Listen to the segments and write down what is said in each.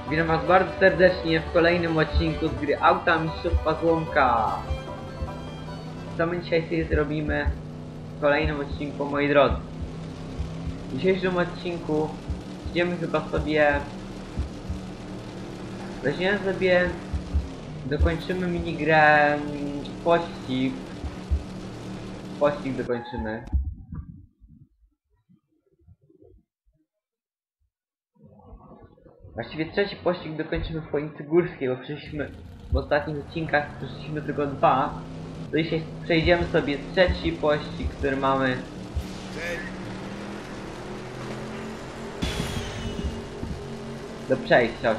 Witam was bardzo serdecznie w kolejnym odcinku z gry Auta Mistrzostwa Złomka. Co my dzisiaj sobie zrobimy w kolejnym odcinku, moi drodzy? W dzisiejszym odcinku idziemy chyba sobie... weźmiemy sobie... dokończymy minigrę... pościg. Pościg dokończymy. Właściwie trzeci pościg dokończymy w Chłodnicy Górskiej, bo przeszliśmy w ostatnich odcinkach przeszliśmy tylko 2. To dzisiaj przejdziemy sobie trzeci pościg, który mamy. Do przejścia.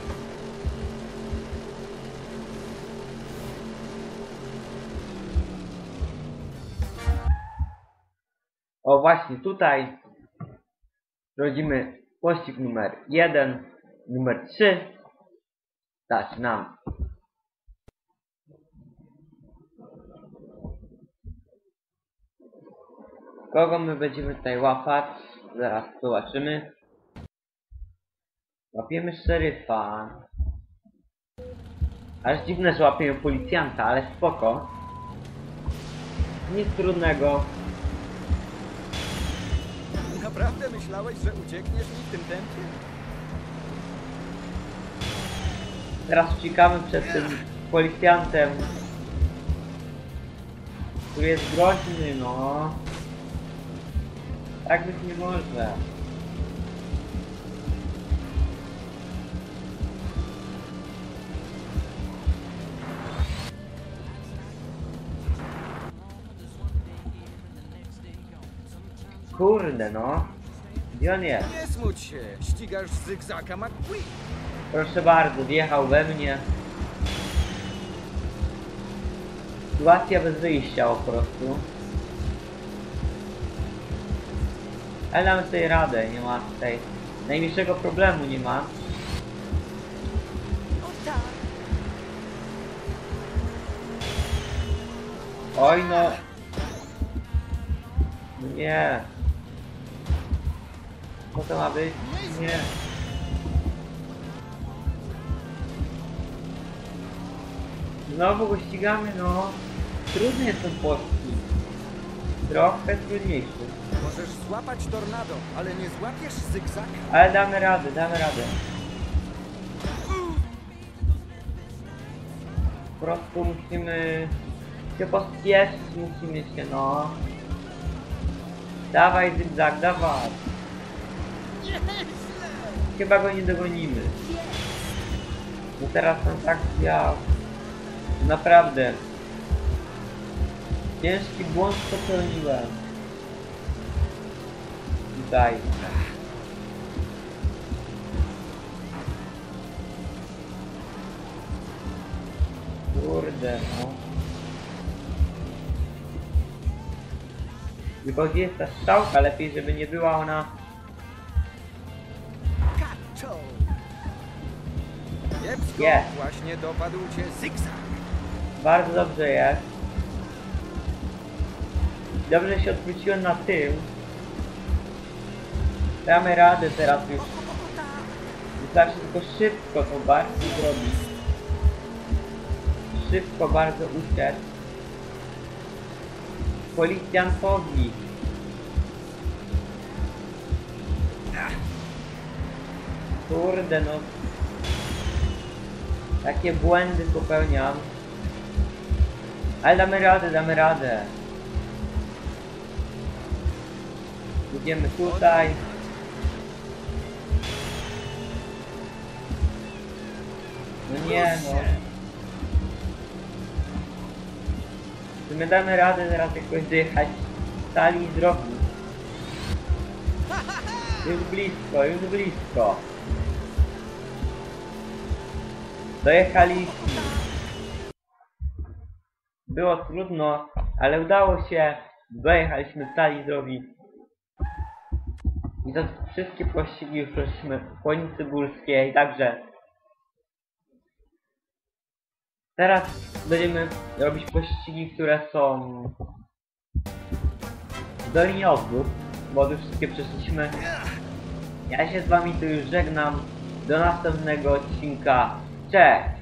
O właśnie, tutaj rodzimy pościg numer 1. Numer 3. Zaczynamy. Kogo my będziemy tutaj łapać? Zaraz zobaczymy. Łapiemy szeryfa. Aż dziwne, że łapiemy policjanta, ale spoko. Nic trudnego. Naprawdę myślałeś, że uciekniesz mi w tym tempie? Teraz uciekamy przed tym policjantem, który jest groźny, no. Tak być nie może. Kurde, no. Gdzie on jest? Nie smuć się, ścigasz zygzaka McQueen. Proszę bardzo, wjechał we mnie. Sytuacja bez wyjścia po prostu. Ale damy sobie radę, nie ma tutaj najmniejszego problemu, nie ma. Oj no. Nie. Co to ma być? Nie. Znowu go ścigamy, no. Trudny jest ten pościg. Trochę trudniejszy. Możesz złapać tornado, ale nie złapiesz zygzaka. Ale damy radę, damy radę. Po prostu musimy się pospieszyć, musimy się, no. Dawaj zygzak, dawaj. Chyba go nie dogonimy. No teraz transakcja. Naprawdę. Ciężki błąd popełniłem. Tutaj. Kurde, no. Tylko gdzie jest ta strzałka? Lepiej, żeby nie była ona... Kaczą! Kiepsko, Jest. właśnie dopadł cię zygzak. Bardzo dobrze jest. Dobrze, że się odwróciłem na tył. Damy radę teraz już. Wystarczy tylko szybko to bardzo zrobić. Szybko bardzo uciec. Policjantowi. Kurde no. Takie błędy popełniam. Ale damy radę, damy radę. Idziemy tutaj. No nie no. Czy my damy radę teraz jakoś dojechać z sali drogi? Już blisko, już blisko. Dojechaliśmy. Było trudno, ale udało się. Dojechaliśmy z sali drogi. I to wszystkie pościgi już przeszliśmy w Chłodnicy Górskiej, także teraz będziemy robić pościgi, które są w Dolinie Odwrót, bo już wszystkie przeszliśmy. Ja się z wami tu już żegnam. do następnego odcinka. Cześć!